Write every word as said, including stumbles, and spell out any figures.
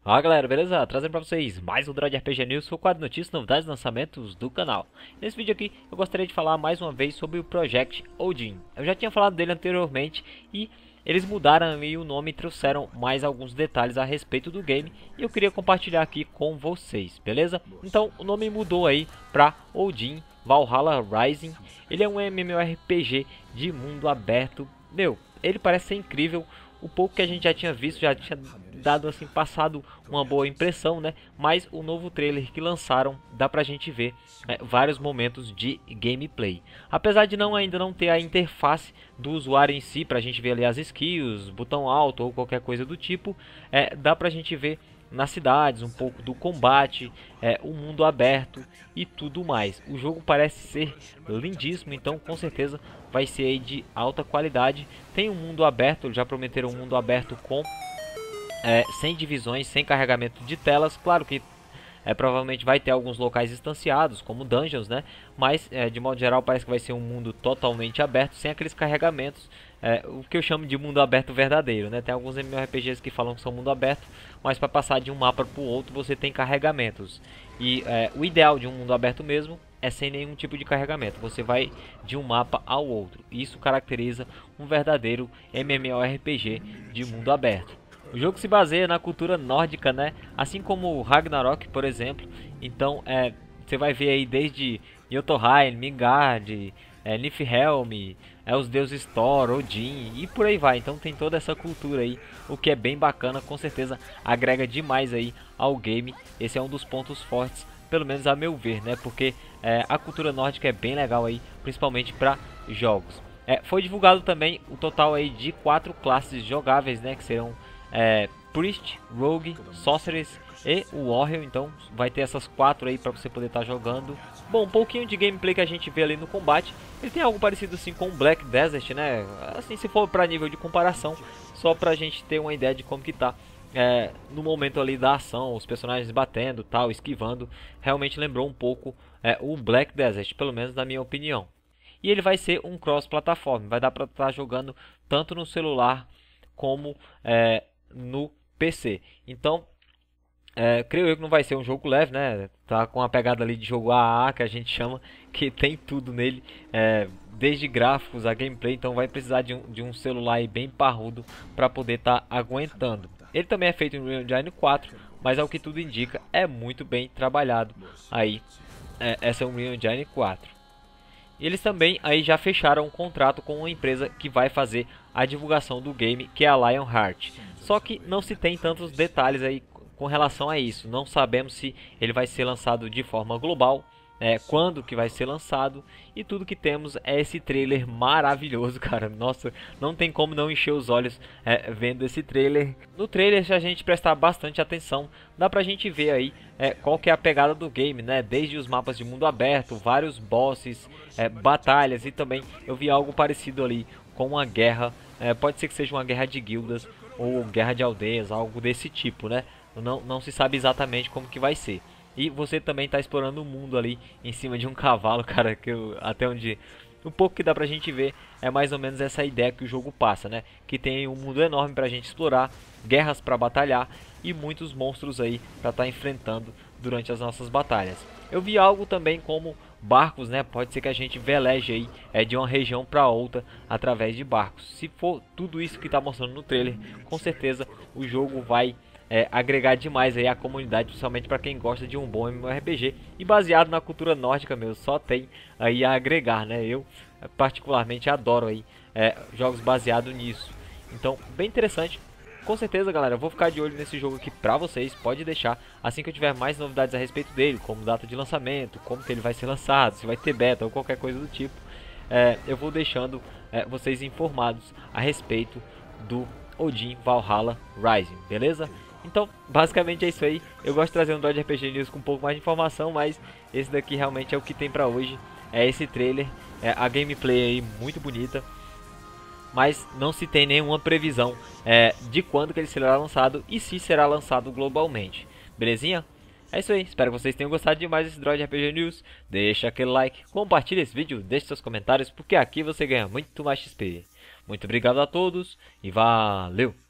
Fala galera, beleza? Trazendo pra vocês mais um Droid R P G News, o quadro de notícias, novidades e lançamentos do canal. Nesse vídeo aqui eu gostaria de falar mais uma vez sobre o Project Odin. Eu já tinha falado dele anteriormente e eles mudaram ali o nome e trouxeram mais alguns detalhes a respeito do game e eu queria compartilhar aqui com vocês, beleza? Então o nome mudou aí pra Odin Valhalla Rising. Ele é um MMORPG de mundo aberto. Meu, ele parece ser incrível. O pouco que a gente já tinha visto já tinha dado assim, passado uma boa impressão, né? Mas o novo trailer que lançaram dá pra gente ver é, vários momentos de gameplay. Apesar de não ainda não ter a interface do usuário em si, pra gente ver ali as skills, botão alto ou qualquer coisa do tipo, é, dá pra gente ver nas cidades, um pouco do combate, é, o mundo aberto e tudo mais. O jogo parece ser lindíssimo, então com certeza vai ser aí de alta qualidade. Tem um mundo aberto, já prometeram um mundo aberto com é, sem divisões, sem carregamento de telas. Claro que é, provavelmente vai ter alguns locais instanciados, como dungeons, né? Mas, é, de modo geral, parece que vai ser um mundo totalmente aberto, sem aqueles carregamentos. É, o que eu chamo de mundo aberto verdadeiro, né? Tem alguns MMORPGs que falam que são mundo aberto, mas para passar de um mapa para o outro, você tem carregamentos. E é, o ideal de um mundo aberto mesmo é sem nenhum tipo de carregamento. Você vai de um mapa ao outro. Isso caracteriza um verdadeiro MMORPG de mundo aberto. O jogo se baseia na cultura nórdica, né? Assim como o Ragnarok, por exemplo. Então, é, você vai ver aí desde Jotunheim, Midgard, é, Niflheim, é, os deuses Thor, Odin e por aí vai. Então tem toda essa cultura aí, o que é bem bacana, com certeza agrega demais aí ao game. Esse é um dos pontos fortes, pelo menos a meu ver, né? Porque é, a cultura nórdica é bem legal aí, principalmente para jogos. É, foi divulgado também o total aí de quatro classes jogáveis, né? Que serão É, Priest, Rogue, Sorceress e Warrior. Então vai ter essas quatro aí para você poder estar tá jogando. Bom, um pouquinho de gameplay que a gente vê ali no combate. Ele tem algo parecido assim com o Black Desert, né? Assim, se for para nível de comparação, só pra gente ter uma ideia de como que tá é, no momento ali da ação, os personagens batendo, tal, esquivando. Realmente lembrou um pouco é, o Black Desert, pelo menos na minha opinião. E ele vai ser um cross-plataforma, vai dar para estar tá jogando tanto no celular como é, no P C. Então, é, creio eu que não vai ser um jogo leve, né? Tá com uma pegada ali de jogo A A, que a gente chama, que tem tudo nele, é, desde gráficos a gameplay. Então vai precisar de um, de um celular aí bem parrudo para poder estar tá aguentando. Ele também é feito em Unreal Engine quatro, mas ao que tudo indica é muito bem trabalhado aí é, essa Unreal Engine quatro. Eles também aí já fecharam um contrato com uma empresa que vai fazer a divulgação do game, que é a Lionheart. Só que não se tem tantos detalhes aí com relação a isso. Não sabemos se ele vai ser lançado de forma global, é, quando que vai ser lançado, e tudo que temos é esse trailer maravilhoso, cara. Nossa, não tem como não encher os olhos é, vendo esse trailer. No trailer, se a gente prestar bastante atenção, dá pra gente ver aí é, qual que é a pegada do game, né? Desde os mapas de mundo aberto, vários bosses, é, batalhas, e também eu vi algo parecido ali com uma guerra, é, pode ser que seja uma guerra de guildas ou guerra de aldeias, algo desse tipo, né? Não, não se sabe exatamente como que vai ser. E você também está explorando o mundo ali em cima de um cavalo, cara, que eu, até onde o pouco que dá pra gente ver é mais ou menos essa ideia que o jogo passa, né? Que tem um mundo enorme pra gente explorar, guerras pra batalhar e muitos monstros aí pra estar tá enfrentando durante as nossas batalhas. Eu vi algo também como barcos, né? Pode ser que a gente veleje aí é, de uma região para outra através de barcos. Se for tudo isso que está mostrando no trailer, com certeza o jogo vai é, agregar demais aí a comunidade, principalmente para quem gosta de um bom MMORPG e baseado na cultura nórdica mesmo, só tem aí a agregar, né? Eu particularmente adoro aí é, jogos baseados nisso. Então, bem interessante. Com certeza, galera, eu vou ficar de olho nesse jogo aqui pra vocês, pode deixar, assim que eu tiver mais novidades a respeito dele, como data de lançamento, como que ele vai ser lançado, se vai ter beta ou qualquer coisa do tipo, é, eu vou deixando é, vocês informados a respeito do Odin Valhalla Rising, beleza? Então, basicamente é isso aí. Eu gosto de trazer um Droid R P G News com um pouco mais de informação, mas esse daqui realmente é o que tem pra hoje, é esse trailer, é a gameplay aí muito bonita. Mas não se tem nenhuma previsão é, de quando que ele será lançado e se será lançado globalmente. Belezinha? É isso aí, espero que vocês tenham gostado demais desse Droid R P G News. Deixa aquele like, compartilha esse vídeo, deixe seus comentários, porque aqui você ganha muito mais X P. Muito obrigado a todos e valeu!